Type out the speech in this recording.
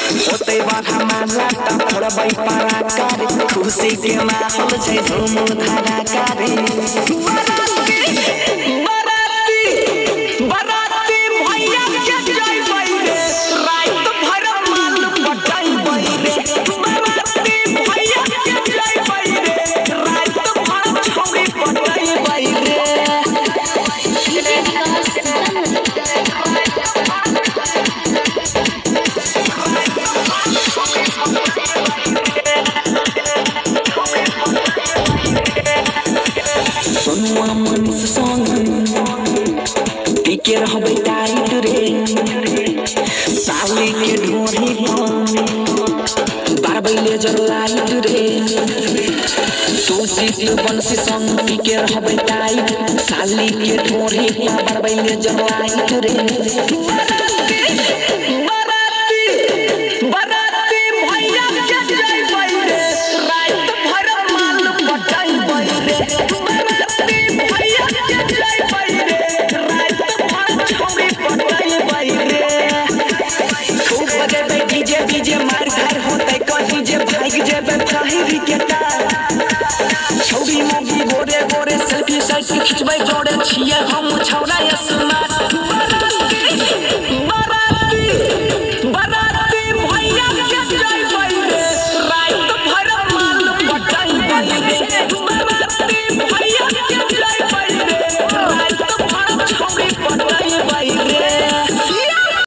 ओते बाधा माला ता फोड़बै पारा कारी खुशी के माहौल छै धूम धारा कारी बराती भैया के जइबै रे रात भर माल पटाइबै रे बराती भैया के जइबै रे रात भर छौरी पटाइबै रे सोनुआ मनीष संग टिके रहबै टाइट रे साली के ढोरी बारबै लेजर लाइट रे तुलसी के बंसी संग टिके रहबै टाइट साली के ढोरी बारबै लेजर लाइट रे बराती भैया के जइबै रे रात भर माल पटाइबै रे डीजे मार घर होते कहीं जे भाग जेबे कहीं विकेटर छौरी मोगी गोरे गोरे सेल्फी खिंचबै जोड़े छिए हम छौरा स्मार्ट